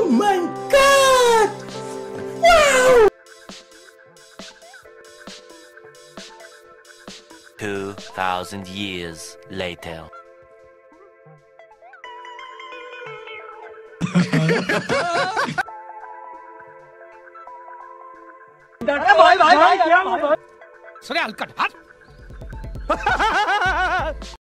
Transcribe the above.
my god! Wow! 2,000 years later. Sudah angkat hat.